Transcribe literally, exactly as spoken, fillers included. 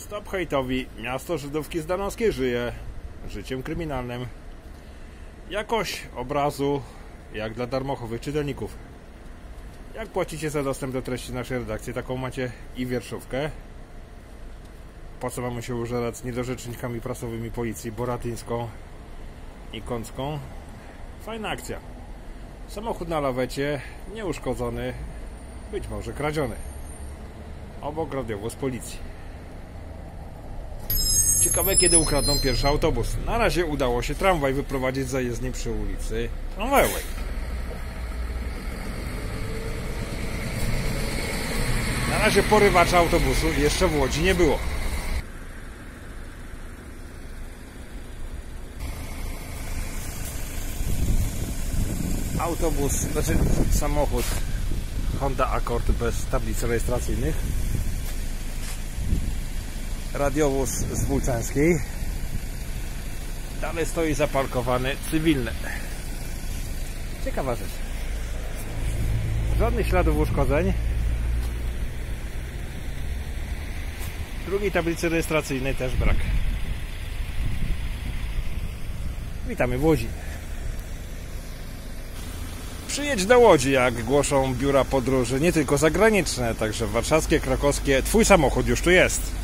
Stop hejtowi. Miasto Żydówki Zdanowskiej żyje życiem kryminalnym. Jakość obrazu jak dla darmochowych czytelników. Jak płacicie za dostęp do treści naszej redakcji, taką macie i wierszówkę. Po co mamy się użerać z niedorzecznikami prasowymi policji boratyńską i kącką? Fajna akcja. Samochód na lawecie, nieuszkodzony, być może kradziony. Obok radiowóz policji. Ciekawe, kiedy ukradną pierwszy autobus. Na razie udało się tramwaj wyprowadzić z zajezdni przy ulicy Tramwajowej. Na razie porywacza autobusu jeszcze w Łodzi nie było. Autobus, znaczy samochód Honda Accord bez tablic rejestracyjnych. Radiowóz z Włóczańskiej. Dalej stoi zaparkowany cywilny. Ciekawa rzecz. Żadnych śladów uszkodzeń. Drugiej tablicy rejestracyjnej też brak. Witamy w Łodzi. Przyjedź do Łodzi, jak głoszą biura podróży, nie tylko zagraniczne, także warszawskie, krakowskie. Twój samochód już tu jest.